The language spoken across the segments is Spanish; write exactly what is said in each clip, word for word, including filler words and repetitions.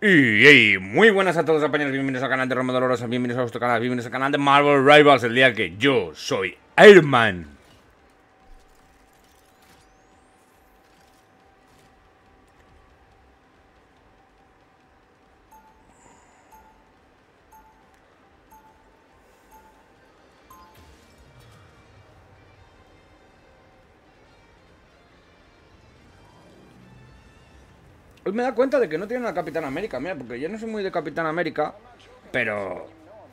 Y hey, muy buenas a todos, compañeros, bienvenidos al canal de Roma Dolorosa, bienvenidos a vuestro canal, bienvenidos al canal de Marvel Rivals, el día que yo soy Iron Man. Hoy me da cuenta de que no tiene una Capitán América, mira, porque yo no soy muy de Capitán América, pero...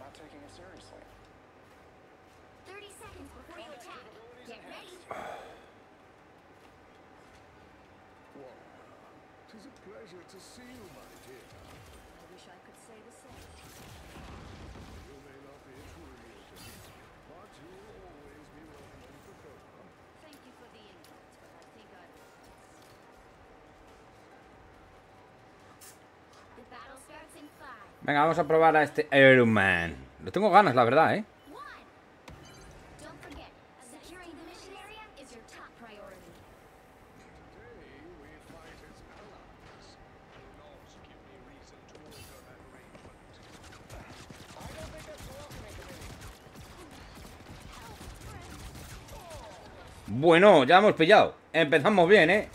Venga, vamos a probar a este Iron Man. Le tengo ganas, la verdad, ¿eh? Bueno, ya hemos pillado. Empezamos bien, ¿eh?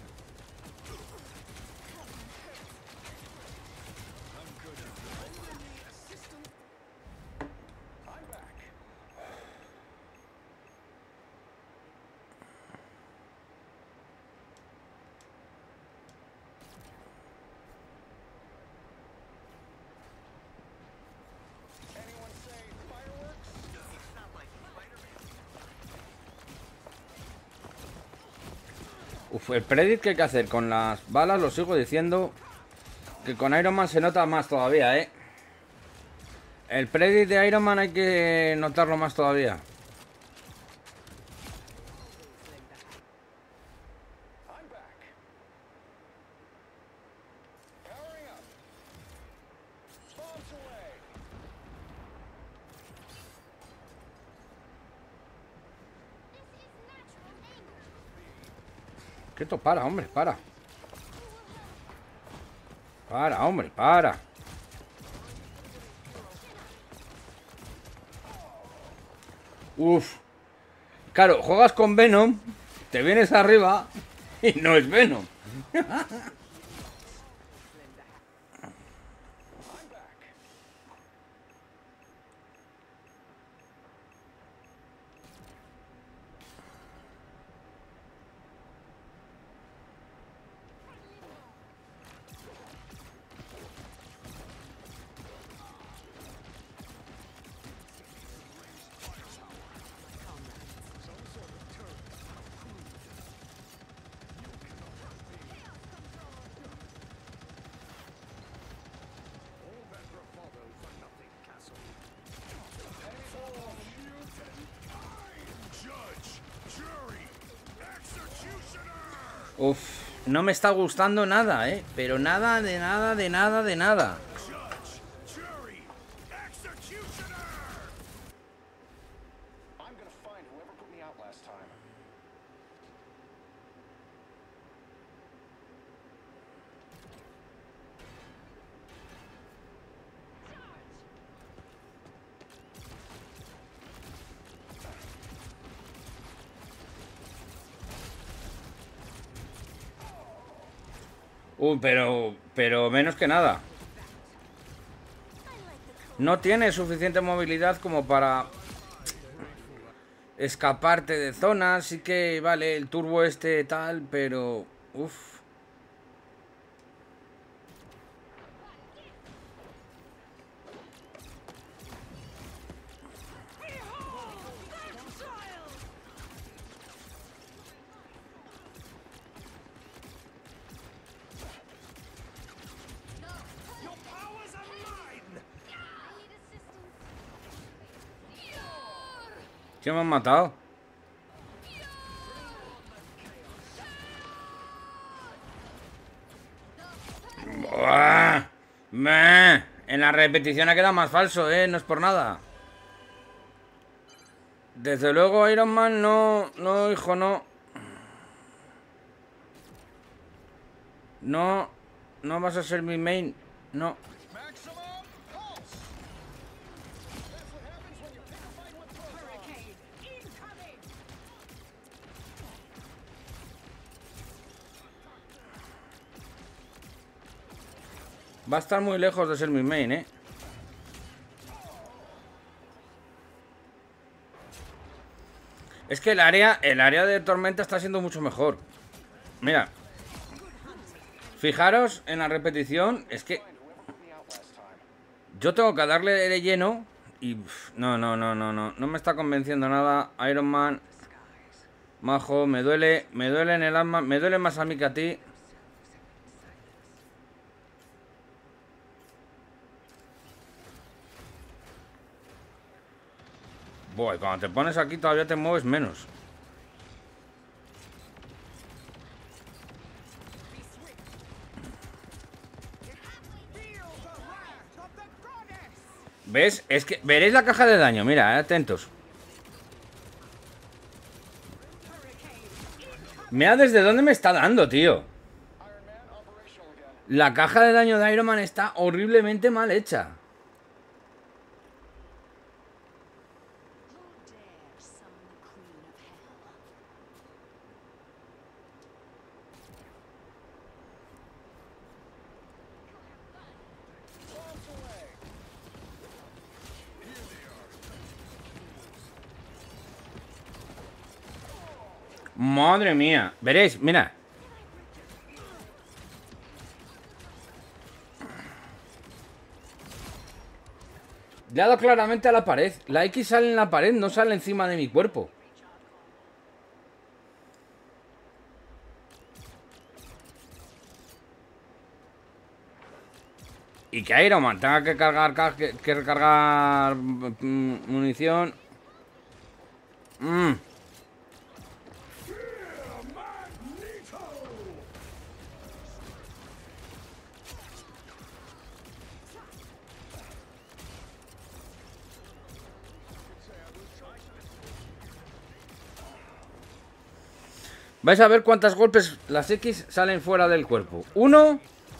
Uf, el predit que hay que hacer con las balas, lo sigo diciendo, que con Iron Man se nota más todavía, ¿eh? El predit de Iron Man hay que notarlo más todavía. Quieto, para, hombre, para. Para, hombre, para. Uf. Claro, juegas con Venom, te vienes arriba y no es Venom. Uf, no me está gustando nada, ¿eh? Pero nada, de nada, de nada, de nada. Uh, pero... pero menos que nada. No tiene suficiente movilidad como para escaparte de zonas. Sí que, vale, el turbo este tal, pero... Uf. ¿Qué me han matado? Buah. Meh. En la repetición ha quedado más falso, ¿eh? No es por nada. Desde luego Iron Man no... No, hijo, no. No. No vas a ser mi main. No. Va a estar muy lejos de ser mi main, ¿eh? Es que el área, el área de tormenta está siendo mucho mejor. Mira. Fijaros en la repetición. Es que yo tengo que darle de lleno. Y no, no, no, no, no. No me está convenciendo nada. Iron Man. Majo, me duele. Me duele en el alma. Me duele más a mí que a ti. Buah, cuando te pones aquí todavía te mueves menos. ¿Ves? Es que veréis la caja de daño, mira, eh, atentos. Mira desde dónde me está dando, tío. La caja de daño de Iron Man está horriblemente mal hecha. Madre mía. Veréis, mira. Le he dado claramente a la pared. La X sale en la pared, no sale encima de mi cuerpo. Y que Iron Man tenga que cargar que, que recargar mm, munición. Mm. Vais a ver cuántos golpes las X salen fuera del cuerpo. Uno.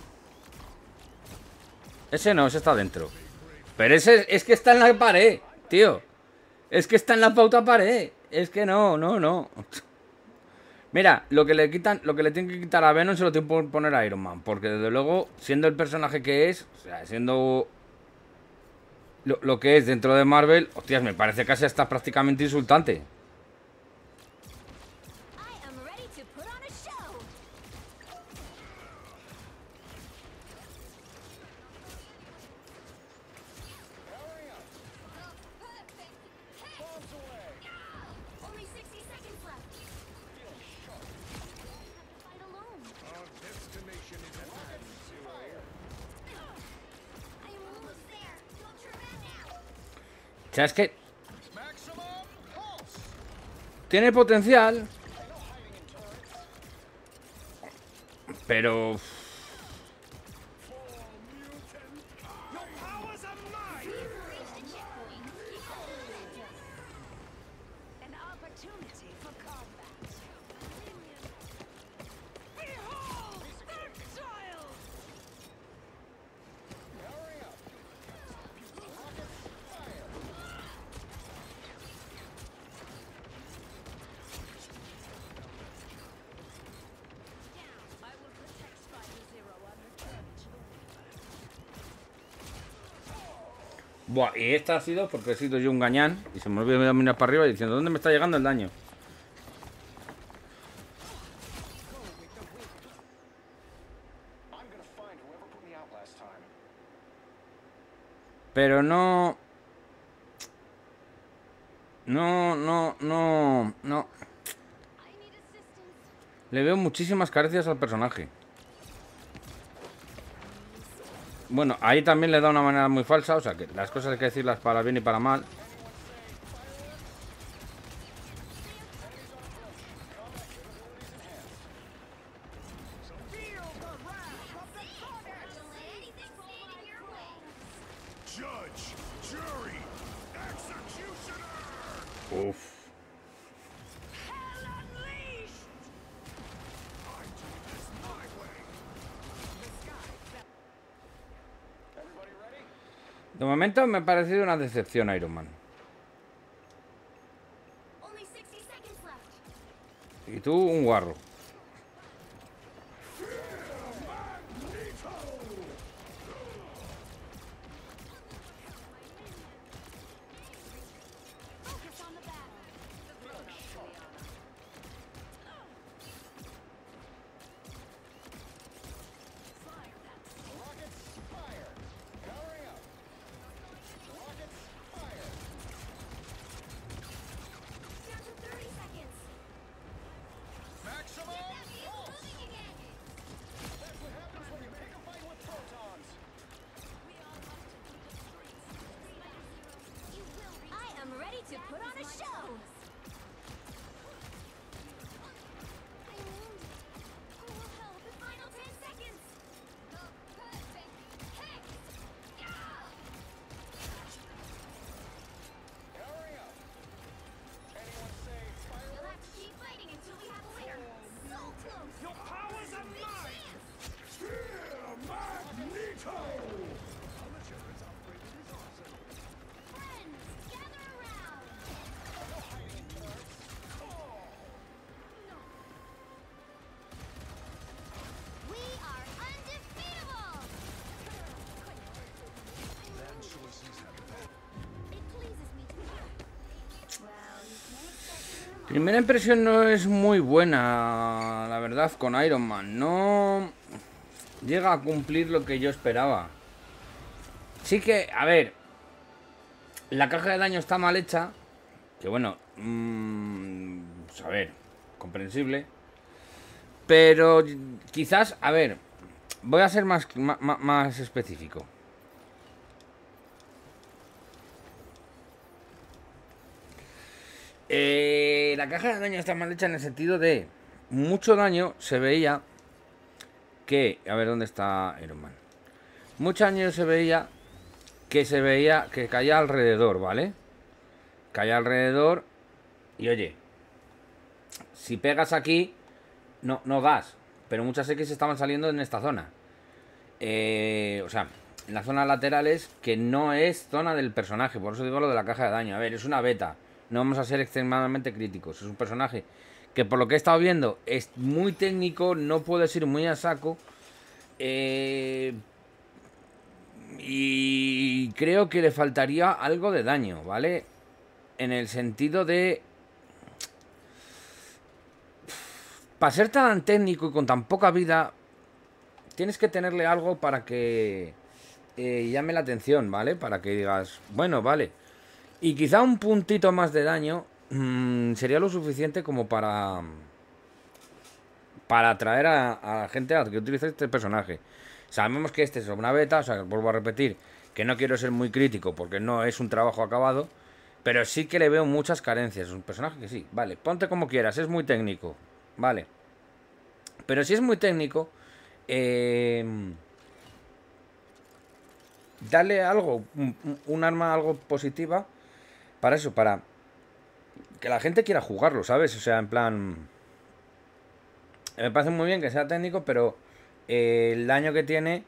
Ese no, ese está dentro. Pero ese es que está en la pared, tío. Es que está en la pauta pared. Es que no, no, no. Mira, lo que le quitan, lo que le tienen que quitar a Venom se lo tienen que poner a Iron Man. Porque desde luego, siendo el personaje que es, o sea, siendo lo, lo que es dentro de Marvel, hostias, me parece casi hasta prácticamente insultante. O sea, es que tiene potencial, pero buah, y esta ha sido porque he sido yo un gañán y se me olvidó mirar para arriba diciendo ¿dónde me está llegando el daño? Pero no... No, no, no, no. Le veo muchísimas carencias al personaje. Bueno, ahí también le da una manera muy falsa, o sea que las cosas hay que decirlas para bien y para mal. Uf. De momento me ha parecido una decepción Iron Man. Y tú un guarro. Primera impresión no es muy buena, la verdad, con Iron Man. No llega a cumplir lo que yo esperaba. Sí que, a ver, la caja de daño está mal hecha. Que bueno, mmm, pues a ver, comprensible. Pero quizás, a ver, voy a ser más, más, más específico. Eh, la caja de daño está mal hecha en el sentido de mucho daño se veía que... A ver, ¿dónde está Iron Man? Mucho daño se veía que se veía que caía alrededor, ¿vale? Caía alrededor y oye, si pegas aquí, no, no das. Pero muchas X estaban saliendo en esta zona. Eh, o sea, en las zonas laterales que no es zona del personaje. Por eso digo lo de la caja de daño. A ver, es una beta. No vamos a ser extremadamente críticos. Es un personaje que por lo que he estado viendo es muy técnico. No puedes ir muy a saco. Eh, y creo que le faltaría algo de daño, ¿vale? En el sentido de... Para ser tan técnico y con tan poca vida, tienes que tenerle algo para que eh, llame la atención, ¿vale? Para que digas, bueno, vale. Y quizá un puntito más de daño mmm, sería lo suficiente como para... Para atraer a, a la gente a que utilice este personaje. Sabemos que este es una beta, o sea, vuelvo a repetir, que no quiero ser muy crítico porque no es un trabajo acabado, pero sí que le veo muchas carencias. Es un personaje que sí, vale, ponte como quieras, es muy técnico, vale. Pero si es muy técnico, eh, dale algo, un, un arma algo positiva para eso, para que la gente quiera jugarlo, ¿sabes? O sea, en plan... Me parece muy bien que sea técnico, pero eh, el daño que tiene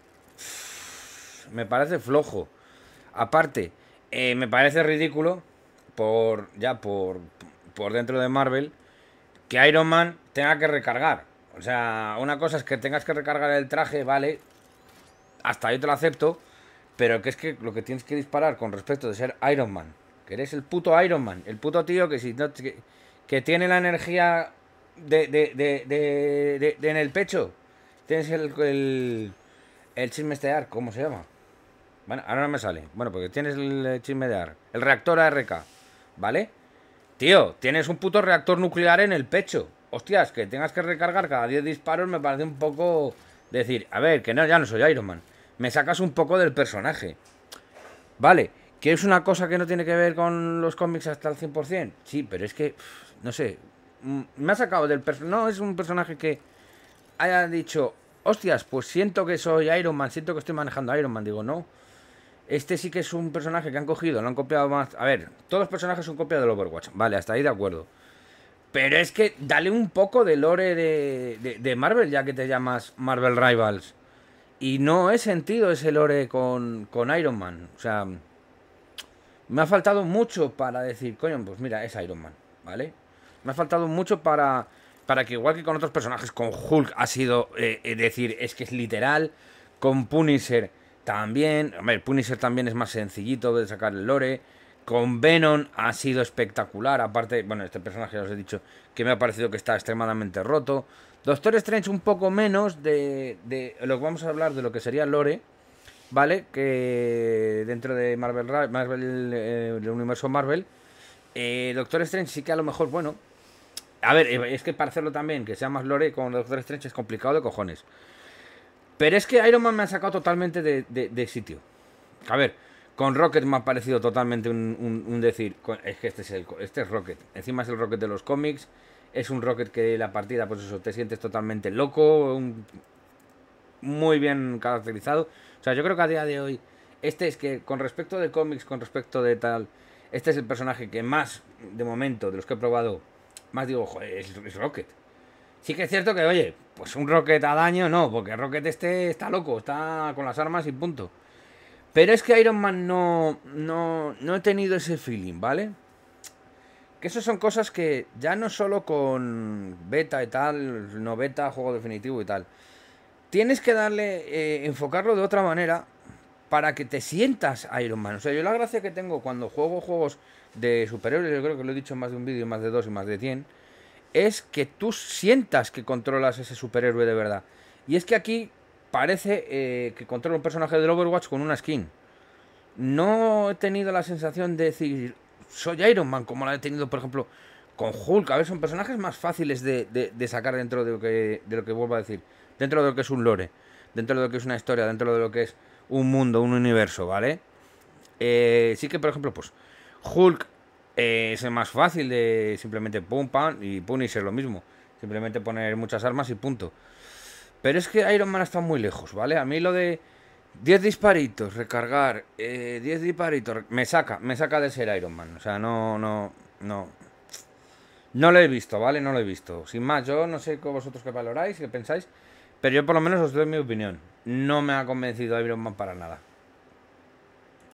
me parece flojo. Aparte, eh, me parece ridículo por ya por, por dentro de Marvel que Iron Man tenga que recargar. O sea, una cosa es que tengas que recargar el traje, vale, hasta ahí te lo acepto, pero que es que lo que tienes que disparar con respecto de ser Iron Man, que eres el puto Iron Man, el puto tío que si no que, que tiene la energía de, de, de, de, de, de en el pecho, tienes el el, el chismestear, ¿cómo se llama? Bueno, ahora no me sale. Bueno, porque tienes el chismedear, el reactor A R K, ¿vale? Tío, tienes un puto reactor nuclear en el pecho. Hostias, que tengas que recargar cada diez disparos me parece un poco... Decir, a ver, que no, ya no soy Iron Man. Me sacas un poco del personaje. Vale, que es una cosa que no tiene que ver con los cómics hasta el cien por cien. Sí, pero es que, no sé, me ha sacado del personaje... No es un personaje que haya dicho, hostias, pues siento que soy Iron Man, siento que estoy manejando a Iron Man. Digo, no. Este sí que es un personaje que han cogido, lo han copiado más... A ver, todos los personajes son copia del Overwatch. Vale, hasta ahí de acuerdo. Pero es que dale un poco de lore de, de, de Marvel, ya que te llamas Marvel Rivals. Y no he sentido ese lore con, con Iron Man. O sea, me ha faltado mucho para decir, coño, pues mira, es Iron Man, ¿vale? Me ha faltado mucho para, para que, igual que con otros personajes, con Hulk ha sido eh, eh, decir, es que es literal. Con Punisher también. A ver, Punisher también es más sencillito de sacar el lore. Con Venom ha sido espectacular. Aparte, bueno, este personaje ya os he dicho que me ha parecido que está extremadamente roto. Doctor Strange un poco menos de, de lo que vamos a hablar de lo que sería lore, ¿vale? Que dentro de Marvel, Marvel eh, el universo Marvel, eh, Doctor Strange sí que a lo mejor, bueno, a ver, es que para hacerlo también, que sea más lore con Doctor Strange es complicado de cojones. Pero es que Iron Man me ha sacado totalmente de, de, de sitio. A ver, con Rocket me ha parecido totalmente un, un, un decir, es que este es, el, este es Rocket. Encima es el Rocket de los cómics. Es un Rocket que la partida, pues eso, te sientes totalmente loco. Un, muy bien caracterizado. O sea, yo creo que a día de hoy, este es que con respecto de cómics, con respecto de tal, este es el personaje que más, de momento, de los que he probado, más digo, joder, es, es Rocket. Sí que es cierto que, oye, pues un Rocket a daño no, porque Rocket este está loco, está con las armas y punto. Pero es que Iron Man no, no, no he tenido ese feeling, ¿vale? Que eso son cosas que ya no solo con beta y tal, no beta, juego definitivo y tal. Tienes que darle, eh, enfocarlo de otra manera para que te sientas Iron Man. O sea, yo la gracia que tengo cuando juego juegos de superhéroes, yo creo que lo he dicho en más de un vídeo, más de dos y más de cien, es que tú sientas que controlas ese superhéroe de verdad. Y es que aquí parece eh, que controla un personaje del Overwatch con una skin. No he tenido la sensación de decir, soy Iron Man, como la he tenido, por ejemplo, con Hulk. A ver, son personajes más fáciles de, de, de sacar dentro de lo, que, de lo que vuelvo a decir. Dentro de lo que es un lore, dentro de lo que es una historia, dentro de lo que es un mundo, un universo, ¿vale? Eh, sí que, por ejemplo, pues Hulk eh, es el más fácil de simplemente pum, pam, y Punisher lo mismo. Simplemente poner muchas armas y punto. Pero es que Iron Man está muy lejos, ¿vale? A mí lo de diez disparitos, recargar, eh, diez disparitos, me saca, me saca de ser Iron Man. O sea, no, no, no. No lo he visto, ¿vale? No lo he visto. Sin más, yo no sé con vosotros qué valoráis, qué pensáis, pero yo por lo menos os doy mi opinión. No me ha convencido Iron Man para nada.